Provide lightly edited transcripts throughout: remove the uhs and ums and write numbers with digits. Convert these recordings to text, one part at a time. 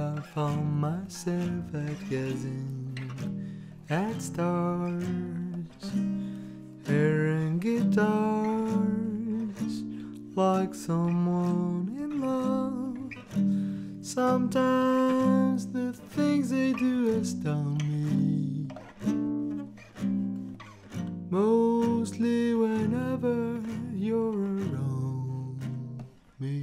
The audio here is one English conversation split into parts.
I found myself at gazing at stars, hearing guitars like someone in love. Sometimes the things they do astound me, mostly whenever you're around me.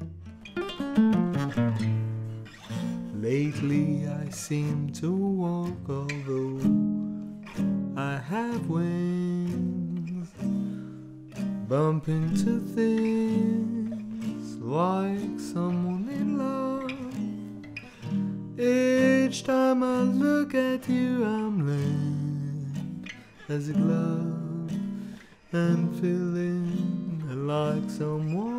Lately I seem to walk, although I have wings, bump into things like someone in love. Each time I look at you, I'm limp as a glove and feeling like someone